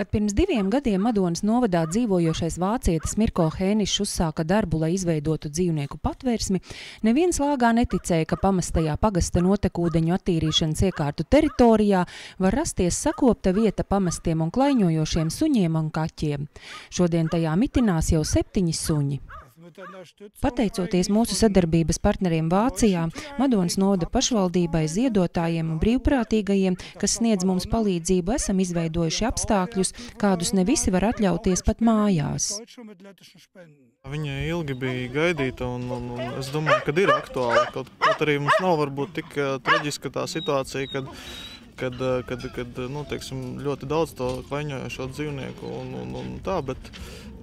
Kad pirms 2 gadiem Madonas novadā dzīvojošais vācietis Mirko Hēnišs uzsāka darbu, lai izveidotu dzīvnieku patvērsmi, neviens lāgā neticēja, ka pamestajā pagasta notekūdeņu attīrīšanas iekārtu teritorijā var rasties sakopta vieta pamestiem un klaiņojošiem suņiem un kaķiem. Šodien tajā mitinās jau 7 suņi. Pateicoties mūsu sadarbības partneriem Vācijā, Madonas novada pašvaldībai, ziedotājiem un brīvprātīgajiem, kas sniedz mums palīdzību, esam izveidojuši apstākļus, kādus ne visi var atļauties pat mājās. Viņa ilgi bija gaidīta un es domāju, ka ir aktuāla. Kaut arī mums nav varbūt tik traģiska tā situācija, kad teiksim, ļoti daudz to klaiņojošo dzīvnieku un tā, bet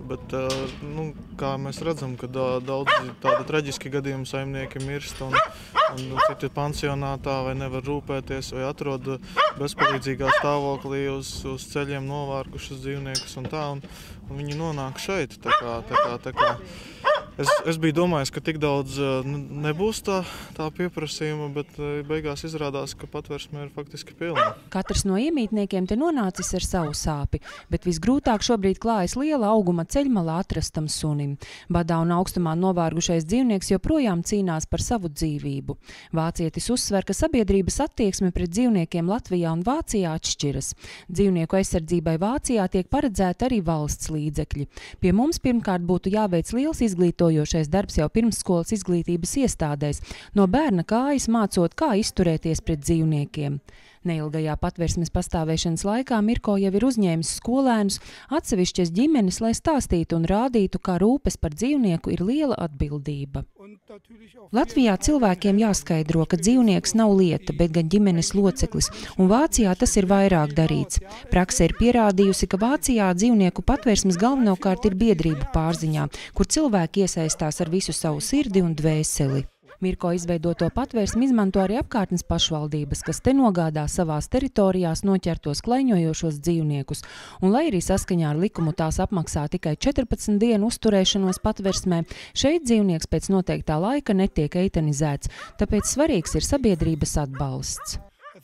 kā mēs redzam, ka daudzi tādi traģiski gadījumi saimnieki mirst un citi pansionātā vai nevar rūpēties vai atrod bezpalīdzīgā stāvoklī uz ceļiem novārkušas dzīvniekus un tā, un viņi nonāk šeit. Tā kā. Es biju domājis, ka tik daudz nebūs tā pieprasījuma, bet beigās izrādās, ka patvērsme ir faktiski pilna. Katrs no iemītniekiem te nonācis ar savu sāpi, bet visgrūtāk šobrīd klājas liela auguma ceļmalā atrastam sunim. Badā un augstumā novārgušais dzīvnieks joprojām cīnās par savu dzīvību. Vācietis uzsver, ka sabiedrības attieksme pret dzīvniekiem Latvijā un Vācijā atšķiras. Dzīvnieku aizsardzībai Vācijā tiek paredzēta arī valsts līdzekļi. Pie mums pirmkārt būtu jāveic liels izglītojošais darbs jau pirmsskolas izglītības iestādēs, no bērna kājas mācot, kā izturēties pret dzīvniekiem. Neilgajā patvērsmes pastāvēšanas laikā Mirko jau ir uzņēmis skolēnus, atsevišķas ģimenes, lai stāstītu un rādītu, kā rūpes par dzīvnieku ir liela atbildība. Latvijā cilvēkiem jāskaidro, ka dzīvnieks nav lieta, bet gan ģimenes loceklis, un Vācijā tas ir vairāk darīts. Prakse ir pierādījusi, ka Vācijā dzīvnieku patvērsmes galvenokārt ir biedrību pārziņā, kur cilvēki iesaistās ar visu savu sirdi un dvēseli. Mirko izveidoto patvērsmi izmanto arī apkārtnes pašvaldības, kas te nogādā savās teritorijās noķertos klaiņojošos dzīvniekus, un lai arī saskaņā ar likumu tās apmaksā tikai 14 dienu uzturēšanos patvērsmē, šeit dzīvnieks pēc noteiktā laika netiek eitanizēts, tāpēc svarīgs ir sabiedrības atbalsts.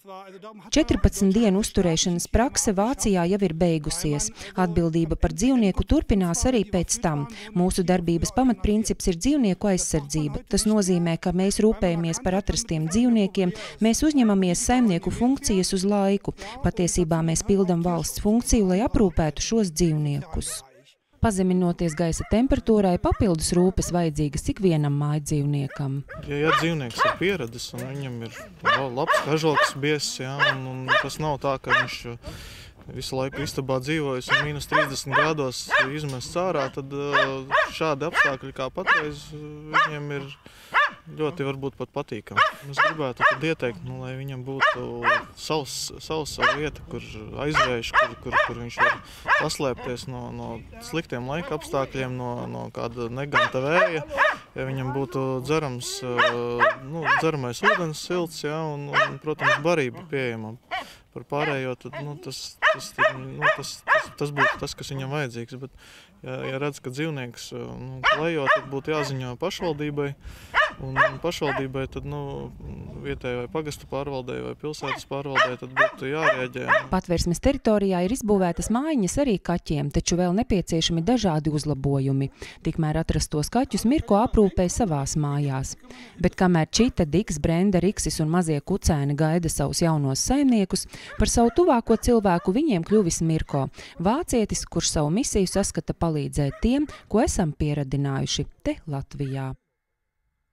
14 dienu uzturēšanas prakse Vācijā jau ir beigusies. Atbildība par dzīvnieku turpinās arī pēc tam. Mūsu darbības pamatprincips ir dzīvnieku aizsardzība. Tas nozīmē, ka mēs rūpējamies par atrastiem dzīvniekiem, mēs uzņemamies saimnieku funkcijas uz laiku. Patiesībā mēs pildam valsts funkciju, lai aprūpētu šos dzīvniekus. Pazeminoties gaisa temperatūrai, papildus rūpes vajadzīgas ikvienam mājdzīvniekam. Ja dzīvnieks ir pieradis un viņam ir labs kažoks, biezs, un tas nav tā, ka viņš visu laiku istabā dzīvojas un mīnus 30 grādos izmests ārā, tad šādi apstākļi kā patreiz viņiem ir ļoti varbūt pat patīkami. Es gribētu tad ieteikt, lai viņam būtu savs vieta, kur aizvērš, kur viņš var paslēpties no sliktiem laika apstākļiem, no kāda neganta vēja. Ja viņam būtu dzeramais ūdens silts, un, protams, barība pieejama. Par pārējo, tad tas būtu tas, kas viņam vajadzīgs. Bet, ja redz, ka dzīvnieks klejo, tad būtu jāziņo pašvaldībai. Un pašvaldībai tad, vietējai vai pagastu pārvaldei vai pilsētas pārvaldei tad būtu jārēģē. Patvērsmes teritorijā ir izbūvētas mājiņas arī kaķiem, taču vēl nepieciešami dažādi uzlabojumi. Tikmēr atrastos kaķus Mirko aprūpē savās mājās. Bet kamēr Čita, Diks, Brenda, Riksis un mazie kucēni gaida savus jaunos saimniekus, par savu tuvāko cilvēku viņiem kļuvis Mirko, vācietis, kurš savu misiju saskata palīdzēt tiem, ko esam pieradinājuši te Latvijā.